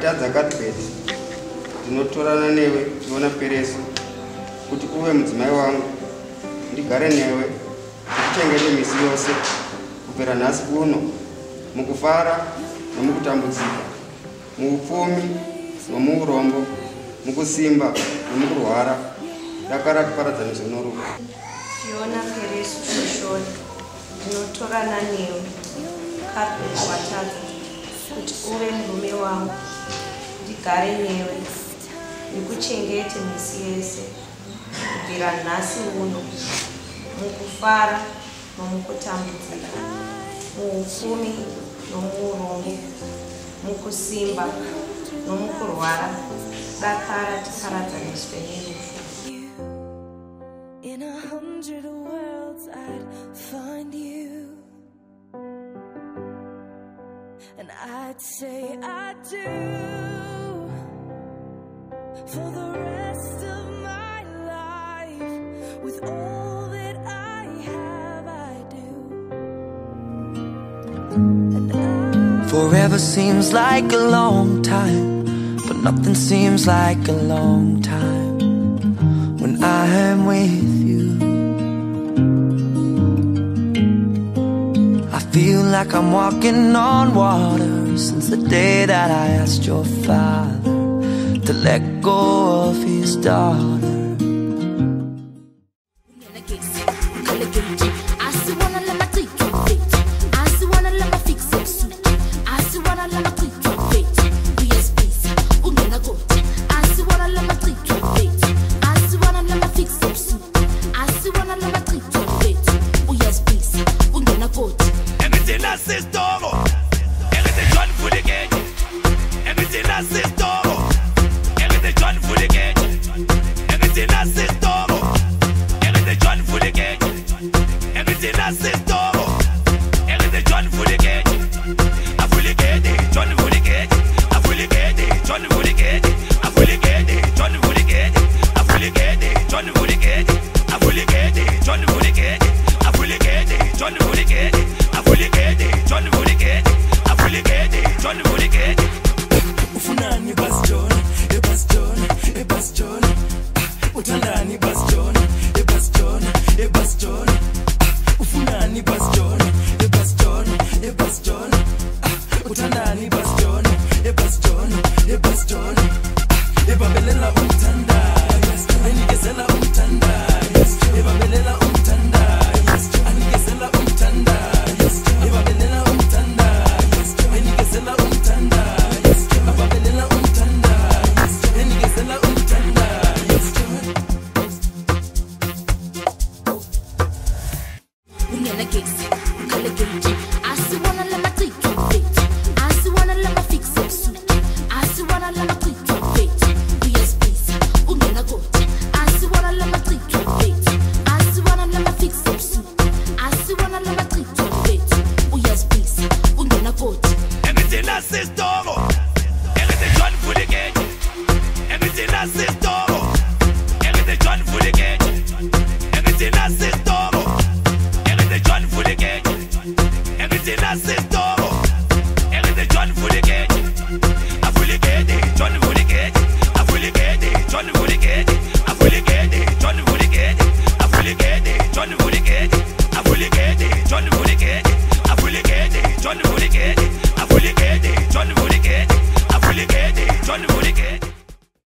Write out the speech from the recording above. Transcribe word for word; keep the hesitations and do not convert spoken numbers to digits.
Ndakatadza Cuthbert. Ndinotorana newe Yona Perez kuti uve mudzimai wangu, ndigare newe, ndikuchengete misi yose kubvira nhasi uno, mukufara nomukutambudzika, muupfumi nomuurombo, mukusimba nomukurwara, dakara kuparadzaniswa norufu. Yona Perez Shoshone, ndinotorana newe Cuthbert Watadza kuti uve murume wangu, ndigare newe, ndikuchengete misi yese kubvira nhasi uno, mukufara nomukutambudzika, muupfumi nomuurombo, mukusimba nomukurwara, dakara tiparadzaniswe nerufu. In a hundred worlds I'd find you, and I'd say I do for the rest of my life. With all that I have, I do. And I Forever seems like a long time, but nothing seems like a long time when I am with you. I feel like I'm walking on water since the day that I asked your father to let go of his daughter. Johnny